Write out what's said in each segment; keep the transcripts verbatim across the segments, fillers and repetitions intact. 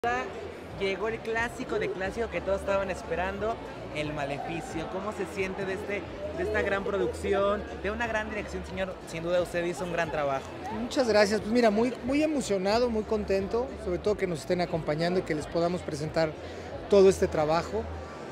Llegó el clásico de clásico que todos estaban esperando, El Maleficio. ¿Cómo se siente de, este, de esta gran producción, de una gran dirección, señor? Sin duda usted hizo un gran trabajo. Muchas gracias. Pues mira, muy, muy emocionado, muy contento, sobre todo que nos estén acompañando y que les podamos presentar todo este trabajo.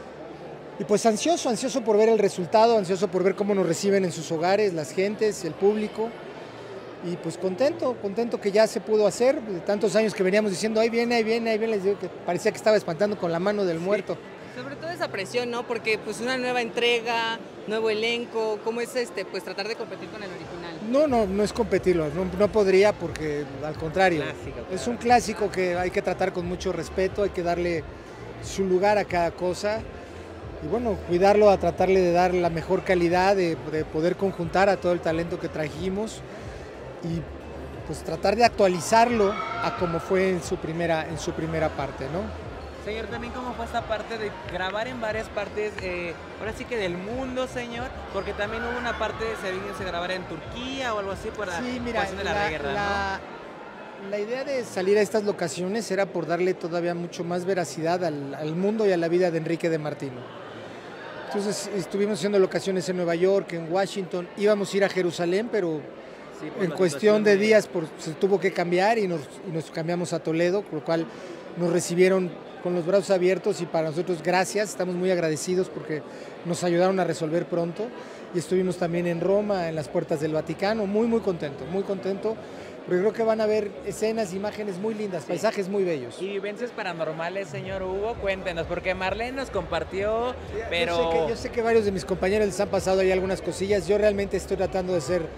Y pues ansioso, ansioso por ver el resultado, ansioso por ver cómo nos reciben en sus hogares, las gentes, el público. Y pues contento, contento que ya se pudo hacer, de tantos años que veníamos diciendo, ahí viene, ahí viene, ahí viene, les digo que parecía que estaba espantando con la mano del muerto. Sí. Sobre todo esa presión, ¿no? Porque pues una nueva entrega, nuevo elenco, ¿cómo es este, pues tratar de competir con el original? No, no, no es competirlo, no, no podría porque al contrario, Clásico, claro. Es un clásico que hay que tratar con mucho respeto, hay que darle su lugar a cada cosa y bueno, cuidarlo, a tratarle de dar la mejor calidad, de, de poder conjuntar a todo el talento que trajimos y pues tratar de actualizarlo a como fue en su primera, en su primera parte, ¿no? Señor, también cómo fue esta parte de grabar en varias partes, eh, ahora sí que del mundo, señor, porque también hubo una parte de se vino a grabar en Turquía o algo así por la sí, mira, cuestión de la, la guerra, la, ¿no? La idea de salir a estas locaciones era por darle todavía mucho más veracidad al, al mundo y a la vida de Enrique de Martino. Entonces estuvimos haciendo locaciones en Nueva York, en Washington, íbamos a ir a Jerusalén, pero sí, en cuestión de días por, se tuvo que cambiar y nos, y nos cambiamos a Toledo, con lo cual nos recibieron con los brazos abiertos y para nosotros gracias, estamos muy agradecidos porque nos ayudaron a resolver pronto y estuvimos también en Roma, en las puertas del Vaticano, muy muy contento, muy contento, porque creo que van a ver escenas, imágenes muy lindas, sí. Paisajes muy bellos. Y vivencias paranormales, señor Hugo, cuéntenos, porque Marlene nos compartió, pero... Yo sé, que, yo sé que varios de mis compañeros les han pasado ahí algunas cosillas, yo realmente estoy tratando de ser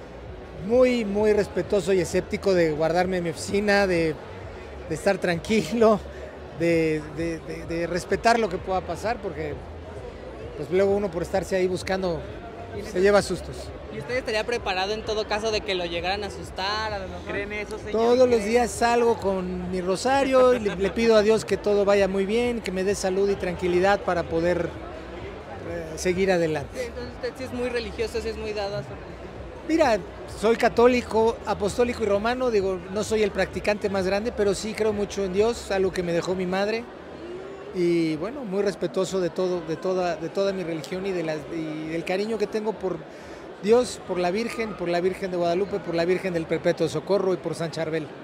muy muy respetuoso y escéptico, de guardarme en mi oficina, de, de estar tranquilo, De, de, de, de respetar lo que pueda pasar, porque pues luego uno por estarse ahí buscando se lleva sustos. ¿Y usted estaría preparado en todo caso de que lo llegaran a asustar? A lo mejor? ¿Creen eso, señor? Todos los días salgo con mi rosario y le, le pido a Dios que todo vaya muy bien, que me dé salud y tranquilidad para poder eh, seguir adelante. Sí, entonces usted sí es muy religioso, sí es muy dado a su religión. Mira, soy católico, apostólico y romano, digo, no soy el practicante más grande, pero sí creo mucho en Dios, algo que me dejó mi madre. Y bueno, muy respetuoso de todo, de toda, de toda mi religión y, de las, y del cariño que tengo por Dios, por la Virgen, por la Virgen de Guadalupe, por la Virgen del Perpetuo Socorro y por San Charbel.